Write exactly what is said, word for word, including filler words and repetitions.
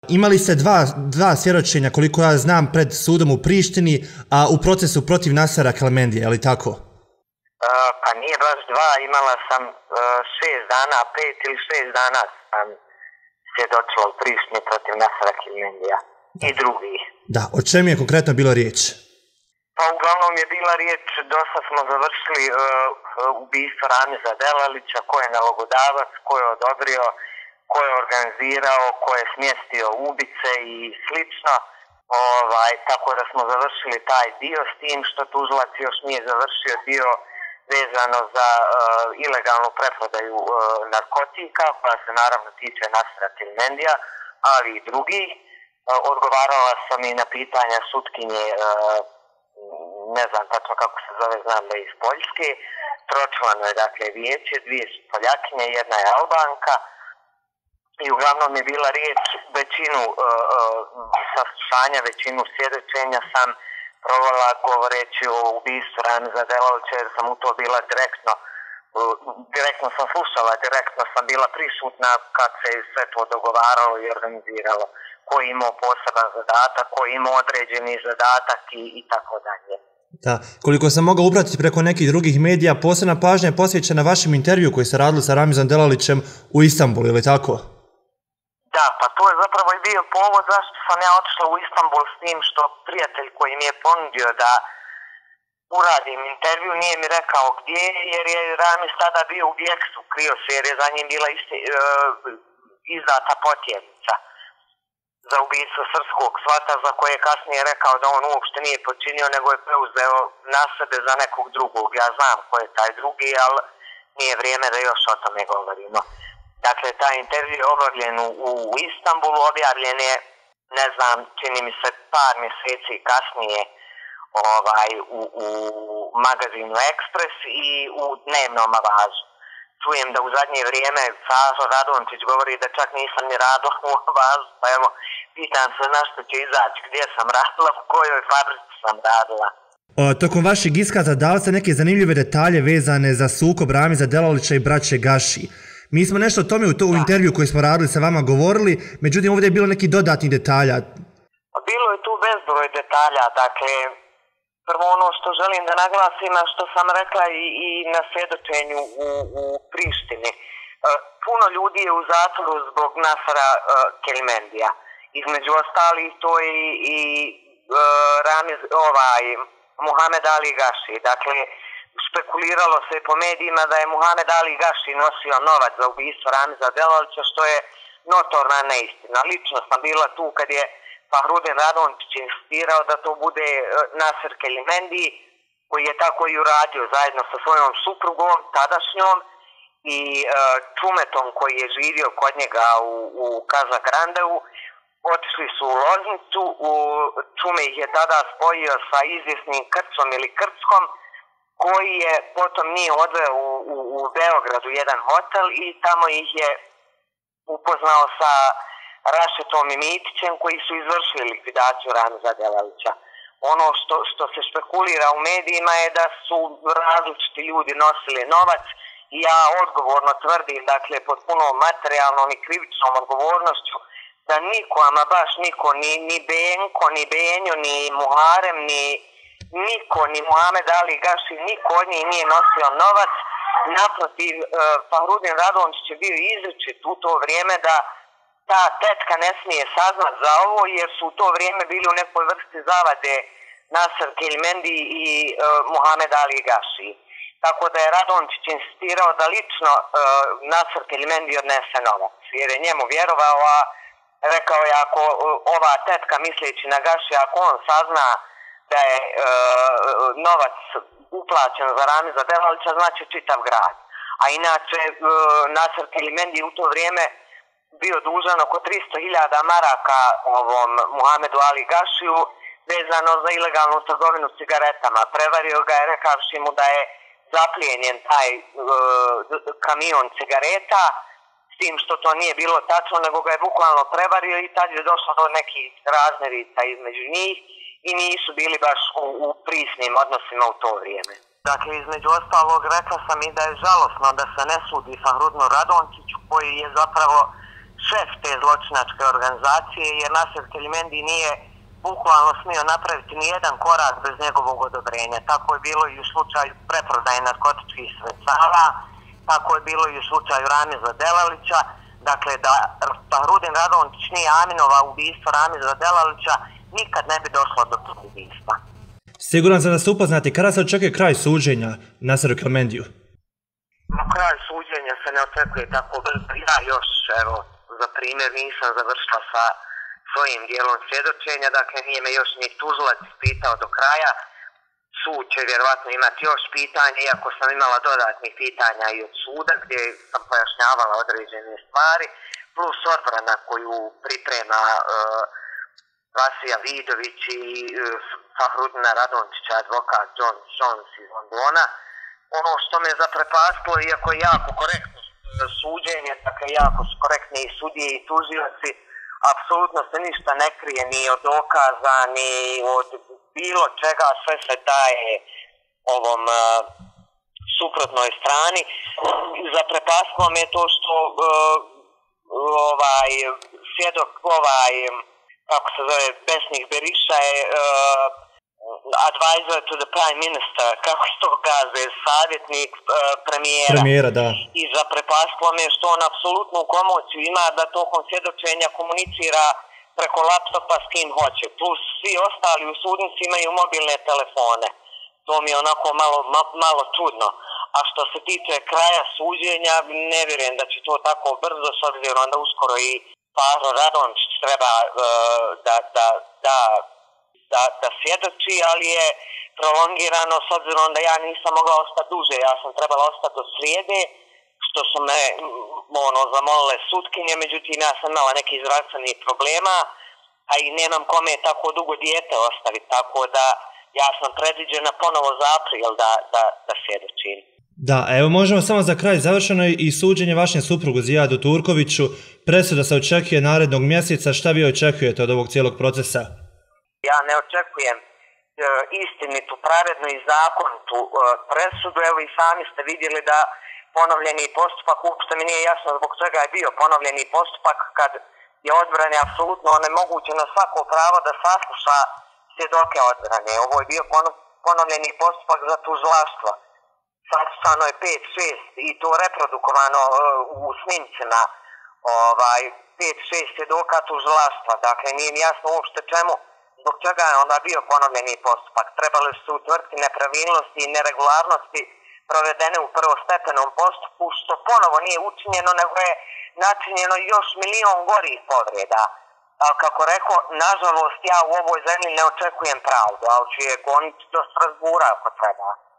Imali ste dva, dva svjedočenja, koliko ja znam, pred sudom u Prištini, a u procesu protiv Nasera Kelmendije, je li tako? Uh, pa nije baš dva, imala sam uh, šest dana, pet ili šest dana sam svjedočila u Prištini protiv Nasera Kelmendija i drugih. Da, o čemu je konkretno bilo riječ? Pa uglavnom je bila riječ, dosta smo završili uh, ubistvo Ramiza Delalića, ko je nalogodavac, ko je odobrio, ko je organizirao, ko je smjestio ubice i slično. Ovaj, tako da smo završili taj dio, s tim što tužilac još nije završio dio vezano za uh, ilegalnu preprodaju uh, narkotika, koja se naravno tiče Nasera Kelmendija, ali i drugih. Uh, odgovarala sam i na pitanja sutkinje, uh, ne znam tačno kako se zove, znam da je iz Poljske. Tročlano je dakle vijeće, dvije su Poljakinje, jedna je Albanka. I uglavnom je bila riječ, većinu uh, uh, saslušanja, većinu svjedočenja sam provela govoreći o ubistvu Ramiza Delalića, jer sam u to bila direktno, uh, direktno sam slušala, direktno sam bila prisutna kad se sve to dogovaralo i organiziralo. Ko je imao poseban zadatak, ko je imao određeni zadatak i, i tako dalje. Da, koliko sam mogao upratiti preko nekih drugih medija, posebna pažnja je posvećena vašem intervju koji ste radili sa Ramizom Delalićem u Istanbulu, ili tako? Da, pa to je zapravo i bio povod zašto sam ja otišla u Istanbul, s tim što prijatelj koji mi je ponudio da uradim intervju nije mi rekao gdje, jer je Ramiz tada bio u bijekstvu, krio se, jer je za njim bila isti, uh, izdata potjernica za ubistvo srpskog svata, za koje je kasnije rekao da on uopšte nije počinio, nego je preuzeo na sebe za nekog drugog. Ja znam ko je taj drugi, ali nije vrijeme da još o tome govorimo. Dakle, taj intervju je obavljen u, u Istanbulu, objavljen je, ne znam, čini mi se par mjeseci kasnije ovaj, u, u magazinu Ekspres i u dnevnom avazu. Čujem da u zadnje vrijeme Fažo Radončić govori da čak nisam ni radila u avazu, pa evo, pitam se na što će izaći, gdje sam radila, u kojoj fabrici sam radila. O, tokom vašeg iskaza dali ste neke zanimljive detalje vezane za sukob Ramiza Delalića i braće Gaši. Mi smo nešto o tome u to u intervju koji smo radili sa vama govorili, međutim ovdje je bilo neki dodatnih detalja. Bilo je tu bezbroj detalja, dakle, prvo ono što želim da naglasim, a što sam rekla i, i na svjedočenju u, u Prištini. E, puno ljudi je u zatvoru zbog Nasera e, Kelmendija. Između ostalih to je i, i e, Ramiz, ovaj, Muhamed Ali Gaši. Dakle, špekuliralo se po medijima da je Muhamed Ali Gaši nosio novac za ubistvo Ramiza Delalića, što je notorna neistina. Lično sam bila tu kad je Fahrudin Radončić insistirao da to bude Naser Kelmendi, koji je tako i uradio zajedno sa svojom suprugom, tadašnjom, i uh, Čumetom koji je živio kod njega u, u Kazagrandeu. Otišli su u Loznicu, u Čume ih je tada spojio sa izvjesnim Krcom ili Krckom, koji je potom nije odveo u, u, u Beogradu jedan hotel i tamo ih je upoznao sa Rašetom i Mitićem, koji su izvršili likvidaciju Ramiza Delalića. Ono što, što se špekulira u medijima je da su različiti ljudi nosili novac i ja odgovorno tvrdim, dakle, pod punom materijalnom i krivičnom odgovornošću, da niko, ama baš niko, ni, ni Benko, ni Benjo, ni Muharem, ni niko, ni Muhamed Ali Gaši, niko od njih nije nosio novac. Naprotiv, Fahrudin Radončić je bio izričit u to vrijeme da ta tetka ne smije saznat za ovo, jer su u to vrijeme bili u nekoj vrsti zavade Naser Kelmendi i uh, Muhamed Ali Gaši. Tako da je Radončić insistirao da lično uh, Naser Kelmendi odnese novac, jer je njemu vjerovao, a rekao je ako uh, ova tetka, misleći na Gaši, ako on sazna da je uh, novac uplaćen za Ramiza Delalića, znači čitav grad. A inače uh, Naser Kelmendi u to vrijeme bio dužan oko tristo hiljada maraka ovom Muhamedu Ali Gašiju vezano za ilegalnu trgovinu cigaretama. Prevario ga je rekavši mu da je zaplijenjen taj uh, kamion cigareta, s tim što to nije bilo tačno, nego ga je bukvalno prevario i tad je došlo do nekih razmirica između njih i nisu bili baš u, u prisnim odnosima u to vrijeme. Dakle, između ostalog rekla sam i da je žalosno da se ne sudi Fahrudinu Radončiću, koji je zapravo šef te zločinačke organizacije, jer Nasser Kelmendi nije bukvalno smio napraviti ni jedan korak bez njegovog odobrenja. Tako je bilo i u slučaju preprodaje narkotičkih sredstava, tako je bilo i u slučaju Ramiza Delalića. Dakle, da Fahrudin Radončić nije aminovao ubistvo Ramiza Delalića, nikad ne bi došlo do tog ubistva. Siguran sam da ste upoznati, kada se očekuje kraj suđenja Nasseru Kelmendiju? Kraj suđenja se ne očekuje tako brzo. Ja još, evo, za primjer, nisam završila sa svojim dijelom svjedočenja, dakle nije me još ni tužilac pitao do kraja. Sud će vjerovatno imati još pitanja, iako sam imala dodatnih pitanja i od suda gdje sam pojašnjavala određene stvari, plus odbrana koju priprema uh, Vasija Vidović i uh, Fahrudina Radončića, advokat John Jones iz Londona. Ono što me zaprepastilo, iako je jako korektno suđenje, dakle jako su korektni i sudije i tužioci, apsolutno se ništa ne krije ni od dokaza, ni od bilo čega, sve se daje ovom uh, suprotnoj strani. Zaprepastilo me to što uh, ovaj svjedok, ovaj, kako se zove, Besnik Beriša je uh, advisor to the prime minister, kako se to kaže, savjetnik uh, premijera. Premijera, da. I zaprepastilo me što on apsolutnu komociju ima da tokom svjedočenja komunicira preko laptopa s kim hoće. Plus svi ostali u sudnici imaju mobilne telefone. To mi je onako malo, ma, malo čudno. A što se tiče kraja suđenja, ne vjerujem da će to tako brzo, s obzirom da uskoro i Fahro Radončić treba uh, da, da, da Da, da svjedoči, ali je prolongirano s obzirom da ja nisam mogla ostati duže, ja sam trebala ostati do srijede, što su me ono, zamolile sutkinje, međutim ja sam imala neki zdravstvenih problema, a i nemam kome tako dugo dijete ostaviti, tako da ja sam predviđena ponovo za april da, da, da svjedočim. Da, evo možemo samo za kraj, završeno i suđenje vašem suprugu Zijadu Turkoviću, presuda se očekuje narednog mjeseca, šta vi očekujete od ovog cijelog procesa? Ja ne očekujem e, istinitu, pravednu i zakonitu e, presudu. Evo i sami ste vidjeli da ponovljeni postupak, uopšte mi nije jasno zbog čega je bio ponovljeni postupak kad je odbrani apsolutno onemogućeno svako pravo da sasluša svjedoke odbrane. Ovo je bio ponovljeni postupak za tužilaštvo. Saslušano je pet šest i to reprodukovano e, u snimcima ovaj, pet šest svjedoka tužilaštva. Dakle, nije mi jasno uopšte čemu. Zbog čega je onda bio ponovljeni postupak. Trebali su utvrditi nepravilnosti i neregularnosti provedene u prvostepenom postupku, što ponovo nije učinjeno, nego je načinjeno još milion gorih povreda. Ali kako rekao, nažalost ja u ovoj zemlji ne očekujem pravdu, ali ću je goniti do Strasbura ako treba.